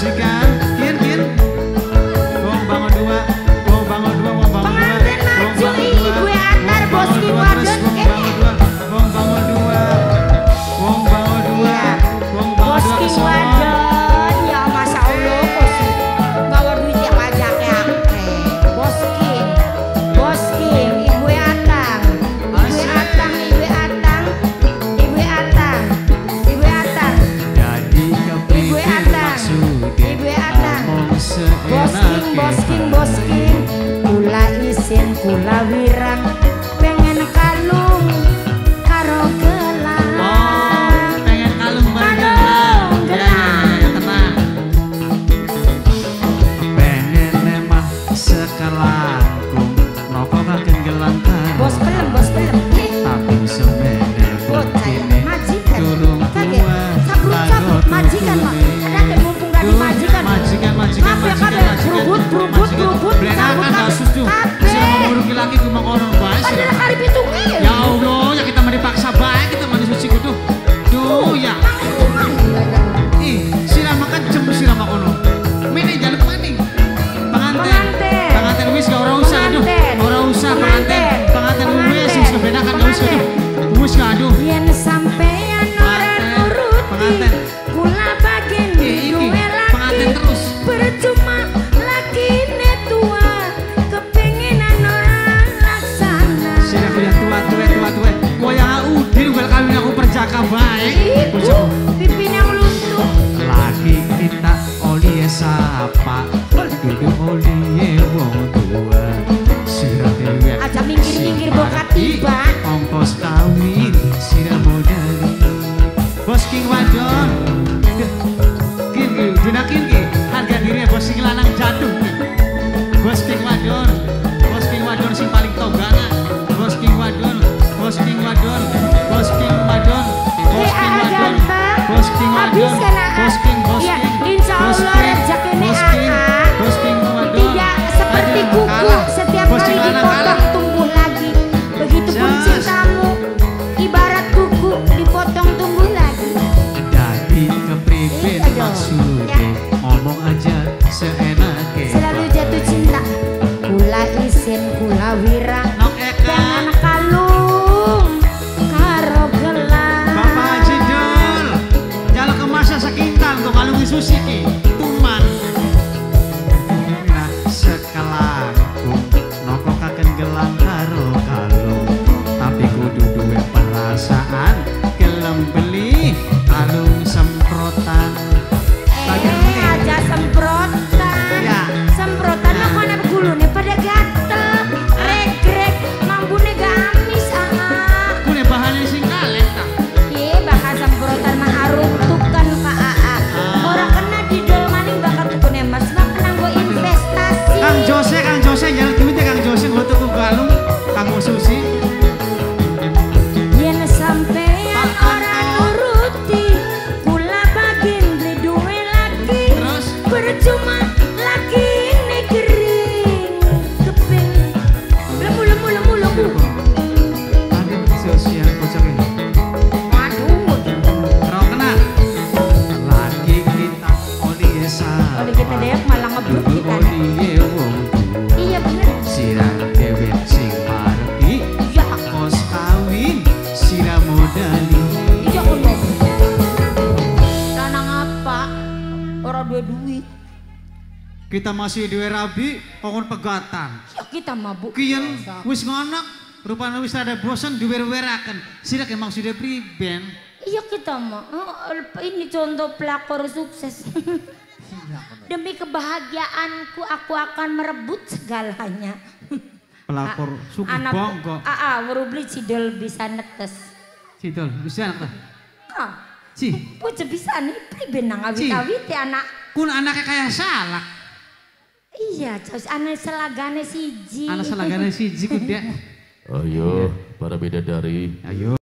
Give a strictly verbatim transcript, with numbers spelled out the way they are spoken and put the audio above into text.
majikan, kin kin. Wong bangun dua, wong bangun dua, wong bangun dua. Pengantin maju ibu antar bos ki wadon. Wong bangun dua, wong bangun dua, wong bangun dua. Bos ki wadon, ya masya Allah bos bawa duit yang pajaknya akeh. Bos ki, bos ki, ibu atang, ibu atang, ibu atang, ibu atang, ibu atang. Jadi Ibu atang, ibu atang. Bosking, bosking, bosking. Kula isin, kula wirang. Pengen kalung karo gelang. Oh, pengen kalung bareng Kalung, ya, ya, ya, tenang. Pengen memang sekelangkung, rokok kaken gelang kalung. Bos pelem, bos pelem. Tapi semene Bocah majikan. durung Kaget. kuat. Sabrut, sabrut. Majikan mah. Ada kan mumpung gak di majikan. Majikan, majikan, Kabeh, majikan, kabeh. majikan. Berubut, berubut, berubut. Berenakan Cabut, gak kabeh. susu. Kabeh. Sudah menguruki laki ku mengonon baik. Padahal kali pitungi. Ya Allah, ya kita mau dipaksa baik, kita mau disuci kudu. Duh ya. Ih, sirama makan jem sirama kono. Mene jaluk maning. Pengantin. Pengantin. Pengantin wis gak ora usah aduh. Pengantin. Ora usah pengantin. Pengantin. Pengantin wis Pengantin. wis kebenakan gak usah aduh. Wis gak aduh. Yen sampeyan ora nuruti Pengantin. kula bagian Iki, iki. duwe Pengantin laki terus. percuma lakine tua kepengenan ora laksana. Sira kuya tua tua tua tua. Koya udin wel kawin aku perjaka baik. Ibu pipine ngluntuk. Lagi kita oli sapa. Dudu oli wong tua. Sira dewe. Aja minggir-minggir bokat tiba. Ongkos kawin sira modali. Bos king wadon. King king dina king king. Harga diri bos king lanang jatuh. Bos king wadon. Bos king wadon sing paling togana. Bos king wadon. Bos king wadon. Bos king wadon. Bos king wadon. Bos king wadon. Habiskan A A. Bos king bos Ya, king. insya Bos Allah king, rezekinya bos king, A A. Bos king wadon. Tidak seperti Aduh, kuku kalah. setiap Bos kali king lanang dipotong kalah. tumbuh lagi. Begitupun Jas. cintamu ibarat kuku dipotong tumbuh lagi. Jadi kepriben Aduh. maksudnya Ya. ngomong aja seenaknya. Selalu jatuh cinta. Kula isin, kula wirang. Nok Eka, Pengen kalung karo gelang. Bapak Haji Dul, jalan ke masa sekintal tuh kalung susi ki, tuman. Nah sekelangkung, noko kaken gelang karo kalung, tapi kudu duwe perasaan, gelem beli kalung semprotan. Eh, aja semprotan. Ya. Semprotan Nah. kok ana gulune pada gatel. Regrek mambune gamis ah. Kune bahannya sing kaleng tak? Ye bakal semprotan mah aruntukan ka A A. Ora kena didol maning bakal tukune Mas mah kena nggo investasi. Kang Jose, Kang Jose, jalan duit ya Kang Jose, gua tuku galung, Kang Susi. Yen sampeyan ora nuruti kula bagian beli duwe lagi. Terus? Percuma lagi kering keping lemu lemu lemu lemu. Ada sosial bocah ini. Waduh, Rau kena. Lagi kita oli esa. oli kita dek malah ngebruk Dudu kita. oli wong tua. Iya bener. Sirah dewe sing margi. Ya, Kos kawin sirah modali. iya ono. Lanang apa? Ora duwe duit. Kita masih duwe rabi, kongon pegatan. Ya kita mabuk. Kian wis ngonak, rupanya wis ada bosan diwer-weraken. Sirah emang sudah priben. Iya kita mah. Oh, ini contoh pelakor sukses. Demi kebahagiaanku aku akan merebut segalanya. Pelakor suku Anak bongko. Aa, baru beli cidol bisa netes. Cidol, bisa anak Ah, Ci, bocah bisa nih priben nang Ci. awit-awit ya anak. kun anaknya kayak salak. Iya, terus anak selagane siji. Anak selagane siji ku dia. Ayo, para bidadari. Ayo.